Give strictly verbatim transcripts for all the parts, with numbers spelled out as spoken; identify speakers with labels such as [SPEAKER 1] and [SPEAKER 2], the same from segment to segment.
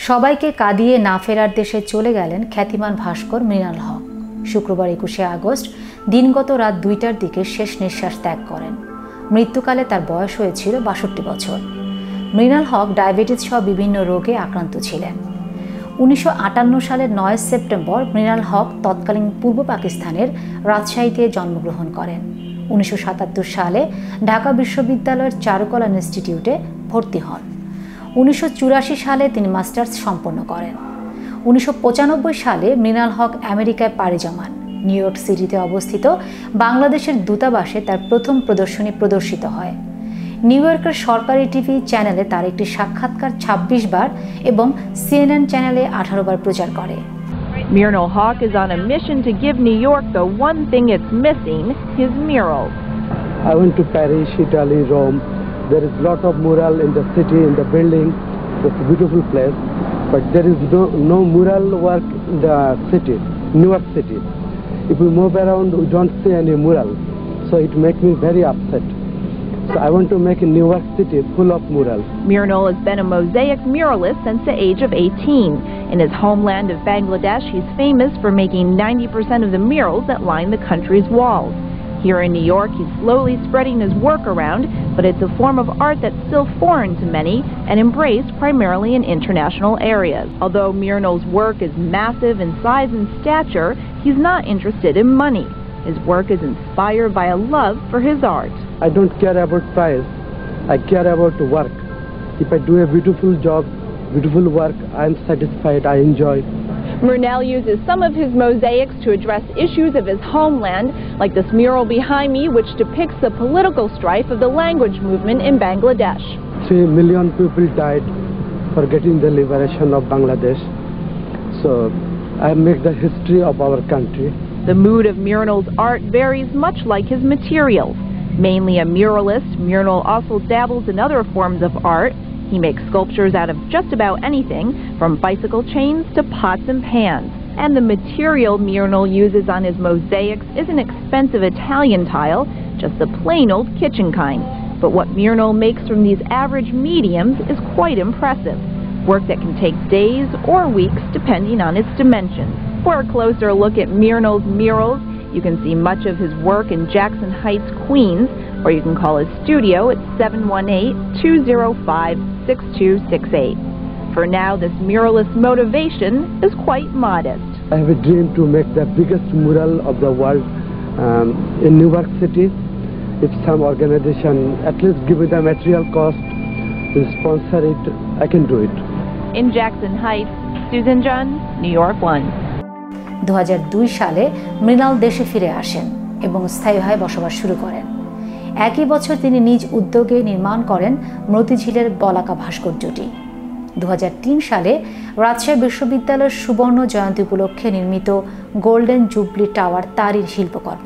[SPEAKER 1] সবাইকে কাঁদিয়ে না ফেরার দেশে চলে গেলেন খ্যাতিমান ভাস্কর মৃণাল হক। শুক্রবার একুশে আগস্ট দিনগত রাত দুইটার দিকে শেষ নিঃশ্বাস ত্যাগ করেন। মৃত্যুকালে তার বয়স হয়েছিল বাষট্টি বছর। মৃণাল হক ডায়াবেটিস সহ বিভিন্ন রোগে আক্রান্ত ছিলেন। উনিশশো আটান্ন সালের নয় সেপ্টেম্বর মৃণাল হক তৎকালীন পূর্ব পাকিস্তানের রাজশাহীতে জন্মগ্রহণ করেন। উনিশশো সাতাত্তর সালে ঢাকা বিশ্ববিদ্যালয়ের চারুকলা ইনস্টিটিউটে ভর্তি হন। উনিশশো চুরাশি সালে তিনি মাস্টার্স সম্পন্ন করেন। উনিশশো পঁচানব্বই সালে মৃণাল হক আমেরিকায় পাড়ি জমান। নিউ ইয়র্ক সিটিতে অবস্থিত বাংলাদেশের দূতাবাসে তার প্রথম প্রদর্শনী প্রদর্শিত হয়। নিউ ইয়র্কের সরকারি টিভি চ্যানেলে তার একটি সাক্ষাৎকার ছাব্বিশ বার এবং সিএনএন চ্যানেলে আঠারো বার প্রচার করে।
[SPEAKER 2] Myrnal Hawk is on a mission to give New York the one thing it's missing, his murals.
[SPEAKER 3] I went to Paris, Italy, Rome. There is a lot of mural in the city, in the building. It's a beautiful place. But there is no, no mural work in the city, New York City. If we move around, we don't see any mural. So it makes me very upset. So I want to make a New York City full of murals.
[SPEAKER 2] Myrnal has been a mosaic muralist since the age of eighteen. In his homeland of Bangladesh, he's famous for making ninety percent of the murals that line the country's walls. Here in New York, he's slowly spreading his work around, but it's a form of art that's still foreign to many and embraced primarily in international areas. Although Myrnal's work is massive in size and stature, he's not interested in money. His work is inspired by a love for his art.
[SPEAKER 3] I don't care about price. I care about work. If I do a beautiful job, beautiful work, I'm satisfied, I enjoy.
[SPEAKER 2] Myrnal uses some of his mosaics to address issues of his homeland, like this mural behind me, which depicts the political strife of the language movement in Bangladesh.
[SPEAKER 3] Three million people died for getting the liberation of Bangladesh. So I make the history of our country.
[SPEAKER 2] The mood of Myrnal's art varies much like his materials. Mainly a muralist, Myrnal also dabbles in other forms of art. He makes sculptures out of just about anything, from bicycle chains to pots and pans. And the material Myrnal uses on his mosaics isn't expensive Italian tile, just the plain old kitchen kind. But what Myrnal makes from these average mediums is quite impressive. Work that can take days or weeks depending on its dimensions. For a closer look at Myrnal's murals, you can see much of his work in Jackson Heights, Queens, or you can call his studio at seven one eight, two zero five, six two six eight. For now, this muralist's motivation is quite modest.
[SPEAKER 3] I have a dream to make the biggest mural of the world um, in New York City. If some organization at least give me the material cost to sponsor it, I can do it.
[SPEAKER 2] In Jackson Heights, Susan John, New York one.
[SPEAKER 1] দু হাজার দুই সালে মৃণাল দেশে ফিরে আসেন এবং স্থায়ীভাবে বসবাস শুরু করেন। একই বছর তিনি নিজ উদ্যোগে নির্মাণ করেন মতিঝিলের বলাকা ভাস্কর্যটি। দু হাজার তিন সালে রাজশাহী বিশ্ববিদ্যালয়ের সুবর্ণ জয়ন্তী উপলক্ষে নির্মিত গোল্ডেন জুবলি টাওয়ার তারই শিল্পকর্ম।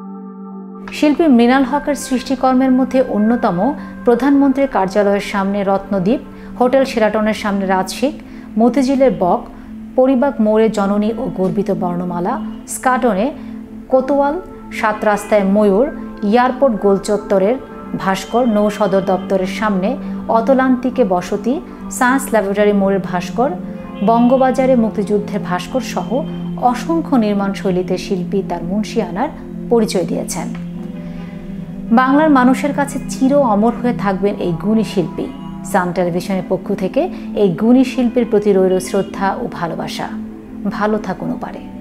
[SPEAKER 1] শিল্পী মৃণাল হকের সৃষ্টিকর্মের মধ্যে অন্যতম প্রধানমন্ত্রীর কার্যালয়ের সামনে রত্নদ্বীপ, হোটেল শেরাটনের সামনে রাজশিক, মতিঝিলের বক, পরিবাগ মোড়ে জননী ও গর্বিত বর্ণমালা, স্কাটনে কোতোয়াল, সাত রাস্তায় ময়ূর, এয়ারপোর্ট গোলচত্বরের ভাস্কর, নৌ সদর দপ্তরের সামনে অতলান্তিকে বসতি, সায়েন্স ল্যাবরেটরি মোড়ের ভাস্কর, বঙ্গবাজারে মুক্তিযুদ্ধের ভাস্কর সহ অসংখ্য নির্মাণ শৈলীতে শিল্পী তার মুন্সিয়ানার পরিচয় দিয়েছেন। বাংলার মানুষের কাছে চির অমর হয়ে থাকবেন এই গুণী শিল্পী। সান টেলিভিশনের পক্ষ থেকে এই গুণী শিল্পীর প্রতি রইল শ্রদ্ধা ও ভালোবাসা। ভালো থাকুন পারে।